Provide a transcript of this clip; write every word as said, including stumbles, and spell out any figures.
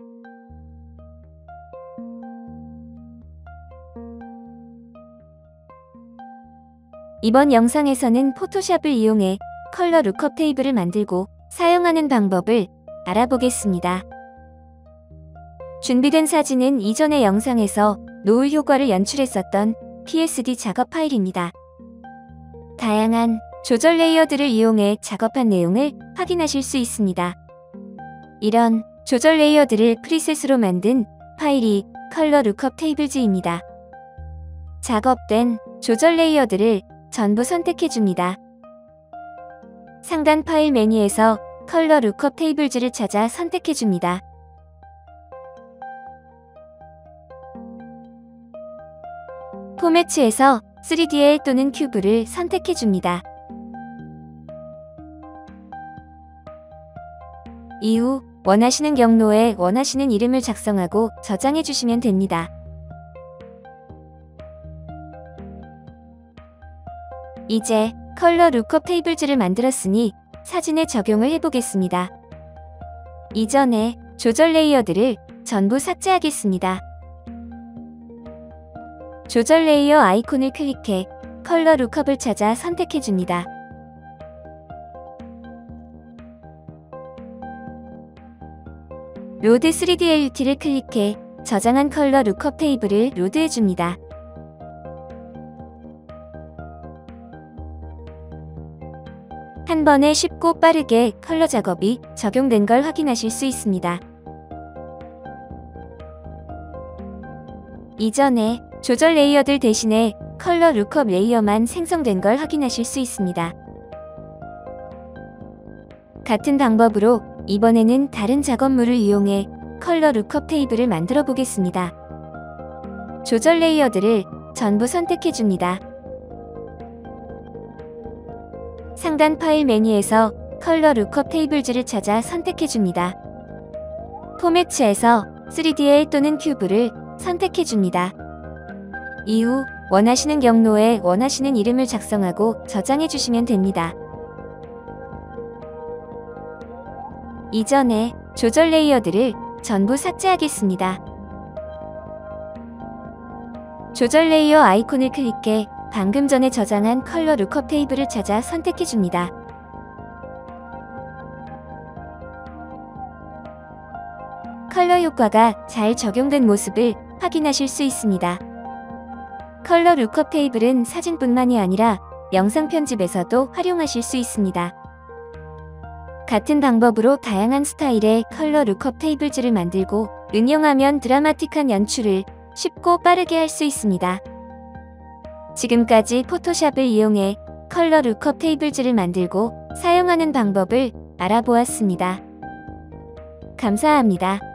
이번 영상에서는 포토샵을 이용해 컬러 룩업 테이블을 만들고 사용하는 방법을 알아보겠습니다. 준비된 사진은 이전의 영상에서 노을 효과를 연출했었던 피에스디 작업 파일입니다. 다양한 조절 레이어들을 이용해 작업한 내용을 확인하실 수 있습니다. 이런 조절 레이어들을 프리셋으로 만든 파일이 컬러 룩업 테이블즈입니다. 작업된 조절 레이어들을 전부 선택해줍니다. 상단 파일 메뉴에서 컬러 룩업 테이블즈를 찾아 선택해줍니다. 포매츠에서 쓰리디엘 또는 큐브를 선택해줍니다. 이후 원하시는 경로에 원하시는 이름을 작성하고 저장해주시면 됩니다. 이제 컬러 룩업 테이블즈를 만들었으니 사진에 적용을 해보겠습니다. 이전에 조절 레이어들을 전부 삭제하겠습니다. 조절 레이어 아이콘을 클릭해 컬러 룩업을 찾아 선택해줍니다. 로드 쓰리디엘유티를 클릭해 저장한 컬러 룩업 테이블을 로드해줍니다. 한 번에 쉽고 빠르게 컬러 작업이 적용된 걸 확인하실 수 있습니다. 이전에 조절 레이어들 대신에 컬러 룩업 레이어만 생성된 걸 확인하실 수 있습니다. 같은 방법으로 이번에는 다른 작업물을 이용해 컬러 룩업 테이블을 만들어 보겠습니다. 조절 레이어들을 전부 선택해줍니다. 상단 파일 메뉴에서 컬러 룩업 테이블즈를 찾아 선택해줍니다. 포매츠에서 쓰리디엘 또는 큐브를 선택해줍니다. 이후 원하시는 경로에 원하시는 이름을 작성하고 저장해주시면 됩니다. 이전에 조절 레이어들을 전부 삭제하겠습니다. 조절 레이어 아이콘을 클릭해 방금 전에 저장한 컬러 룩업 테이블을 찾아 선택해줍니다. 컬러 효과가 잘 적용된 모습을 확인하실 수 있습니다. 컬러 룩업 테이블은 사진뿐만이 아니라 영상 편집에서도 활용하실 수 있습니다. 같은 방법으로 다양한 스타일의 컬러 룩업 테이블즈를 만들고 응용하면 드라마틱한 연출을 쉽고 빠르게 할 수 있습니다. 지금까지 포토샵을 이용해 컬러 룩업 테이블즈를 만들고 사용하는 방법을 알아보았습니다. 감사합니다.